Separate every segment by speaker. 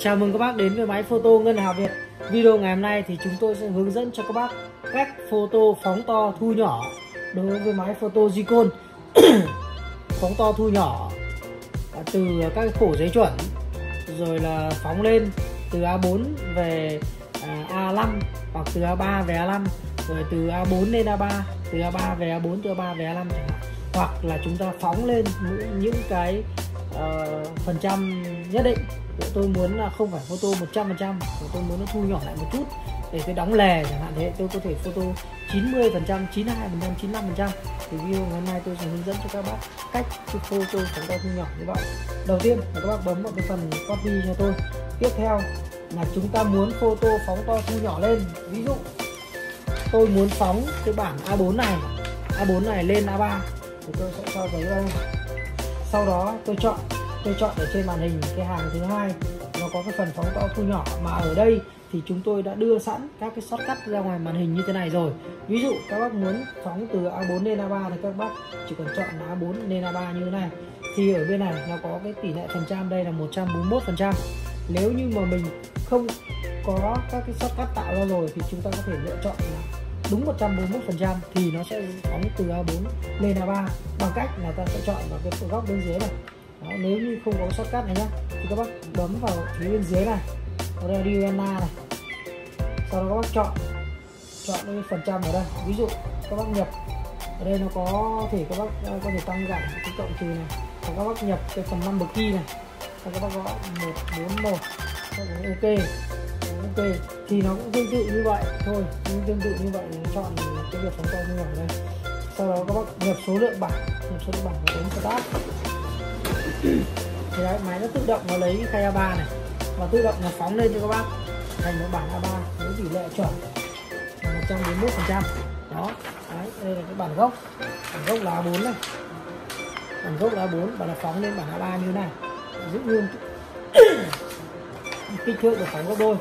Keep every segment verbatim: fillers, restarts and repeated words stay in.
Speaker 1: Chào mừng các bác đến với máy photo Ngân Hà Việt. Video ngày hôm nay thì chúng tôi sẽ hướng dẫn cho các bác cách photo phóng to thu nhỏ đối với máy photo Zicon. Phóng to thu nhỏ từ các cái khổ giấy chuẩn, rồi là phóng lên từ A bốn về A năm, hoặc từ A ba về A năm, rồi từ A bốn lên A ba, từ A ba về A bốn, từ A ba về A năm chẳng hạn. Hoặc là chúng ta phóng lên những cái uh, phần trăm nhất định. Tôi muốn là không phải photo một trăm phần trăm, tôi muốn nó thu nhỏ lại một chút để tôi đóng lề chẳng hạn, thế tôi có thể photo chín mươi phần trăm, chín mươi hai phần trăm, chín mươi lăm phần trăm. Thì video ngày hôm nay tôi sẽ hướng dẫn cho các bác cách cái photo phóng to thu nhỏ như vậy. Đầu tiên là các bác bấm vào cái phần copy cho tôi. Tiếp theo là chúng ta muốn photo phóng to thu nhỏ lên. Ví dụ tôi muốn phóng cái bản A bốn này, A bốn này lên A ba thì tôi sẽ cho giấy vào đây. Sau đó tôi chọn tôi chọn ở trên màn hình cái hàng thứ hai, nó có cái phần phóng to thu nhỏ, mà ở đây thì chúng tôi đã đưa sẵn các cái shortcut ra ngoài màn hình như thế này rồi. Ví dụ các bác muốn phóng từ A bốn lên A ba thì các bác chỉ cần chọn là A bốn lên A ba như thế này. Thì ở bên này nó có cái tỷ lệ phần trăm, đây là một trăm bốn mươi mốt phần trăm. Nếu như mà mình không có các cái shortcut tạo ra rồi thì chúng ta có thể lựa chọn là đúng một trăm bốn mươi mốt phần trăm thì nó sẽ phóng từ A bốn lên A ba bằng cách là ta sẽ chọn vào cái góc bên dưới này. Đó, nếu như không có shortcut này nhá thì các bác bấm vào phía bên dưới này, Radio Anna này, sau đó các bác chọn chọn cái phần trăm ở đây. Ví dụ các bác nhập ở đây nó có thể các bác có thể tăng giảm cái cộng trừ này, và các bác nhập cái phần number key này, và các bác gõ một bốn một, các bác ok ok thì nó cũng tương tự như vậy thôi, nhưng tương tự như vậy nó chọn cái việc phóng to thu nhỏ đây. Sau đó các bác nhập số lượng bản, nhập số lượng bản và bấm start. Thì đấy, máy nó tự động nó lấy khay A ba này và tự động nó phóng lên cho các bác thành một bản A ba với tỷ lệ chuẩn một trăm bốn mươi mốt phần trăm. Đó, đấy, đây là cái bản gốc, bản gốc là A bốn này, bản gốc là A bốn và nó phóng lên bản A ba như thế này, giữ nguyên kích thước được phóng gấp đôi.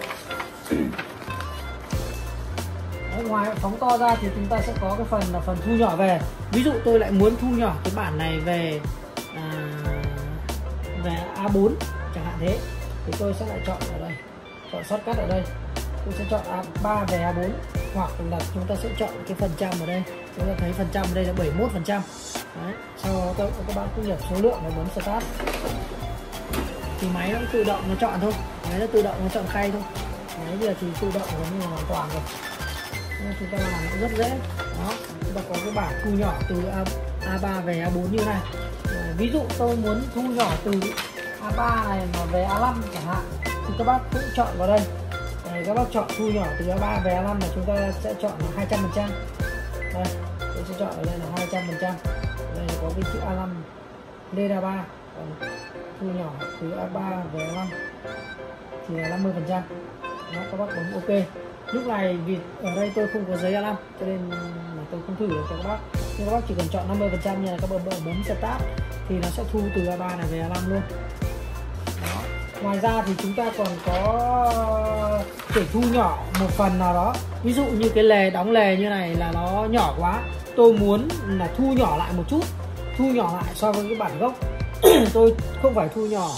Speaker 1: Đấy, ngoài phóng to ra thì chúng ta sẽ có cái phần là phần thu nhỏ về. Ví dụ tôi lại muốn thu nhỏ cái bản này về à, về A bốn chẳng hạn thế, thì tôi sẽ lại chọn ở đây, chọn shortcut ở đây, tôi sẽ chọn A ba về A bốn, hoặc là chúng ta sẽ chọn cái phần trăm ở đây. Chúng ta thấy phần trăm ở đây là bảy mươi mốt phần trăm. Đấy, sau đó các, các bạn cứ nhập số lượng và bấm start thì máy nó tự động nó chọn thôi, máy nó tự động nó chọn khay thôi. Máy bây giờ thì tự động giống như hoàn toàn rồi, nên chúng ta làm nó rất dễ. Đó, chúng ta có cái bảng thu nhỏ từ A ba về A bốn như này. Ví dụ tôi muốn thu nhỏ từ A ba này mà về A năm chẳng hạn thì các bác cũng chọn vào đây. Đây, các bác chọn thu nhỏ từ A ba về A năm là chúng ta sẽ chọn là hai trăm phần trăm. Đây, tôi sẽ chọn ở đây là hai trăm phần trăm. Đây có cái chữ A năm lên A ba, còn thu nhỏ từ A ba về A năm thì là năm mươi phần trăm. Đó, các bác bấm ok. Lúc này vì ở đây tôi không có giấy A năm cho nên là tôi không thử được cho các bác, nhưng các bác chỉ cần chọn năm mươi phần trăm như là các bấm bấm start thì nó sẽ thu từ A ba này về A năm luôn. Đó. Ngoài ra thì chúng ta còn có thể thu nhỏ một phần nào đó. Ví dụ như cái lề đóng lề như này là nó nhỏ quá, tôi muốn là thu nhỏ lại một chút, thu nhỏ lại so với cái bản gốc. Tôi không phải thu nhỏ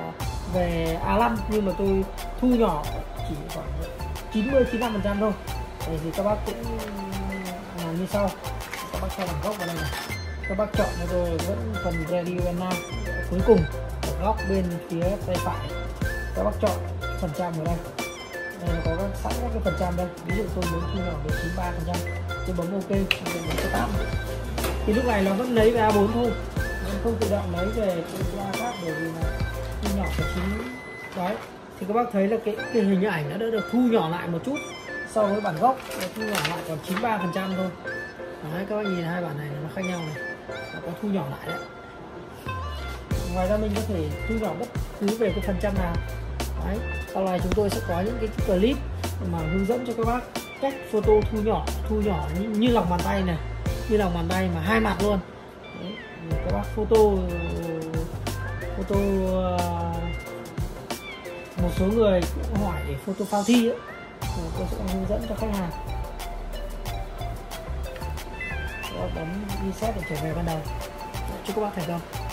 Speaker 1: về A năm nhưng mà tôi thu nhỏ chỉ khoảng chín mươi chín mươi lăm phần trăm thôi. Đây thì các bác cũng làm như sau. Các bác cho bản gốc vào đây này, các bác chọn cho tôi vẫn phần Radio Anna cuối cùng ở góc bên phía tay phải, các bác chọn phần trăm ở đây. Đây là có các sẵn các cái phần trăm đây. Ví dụ tôi muốn thu nhỏ về chín mươi ba phần trăm, tôi bấm ok, tôi bấm start thì lúc này nó vẫn lấy về A bốn thôi, nó không tự động lấy về cái A khác, bởi vì là thu nhỏ về chín. Đấy, thì các bác thấy là cái, cái hình ảnh nó đã được thu nhỏ lại một chút so với bản gốc, nó thu nhỏ lại còn chín mươi ba phần trăm thôi. Đấy, các bác nhìn hai bản này nó khác nhau này, nó có thu nhỏ lại đấy. Ngoài ra mình có thể thu nhỏ bất cứ về cái phần trăm nào. Đấy, sau này chúng tôi sẽ có những cái clip mà hướng dẫn cho các bác cách photo thu nhỏ, thu nhỏ như, như lòng bàn tay này, như lòng bàn tay mà hai mặt luôn. Đấy, các bác photo photo một số người cũng hỏi để photo phao thi ấy, tôi sẽ hướng dẫn cho khách hàng. Đó, bấm reset để trở về ban đầu. Chúc các bác thành công.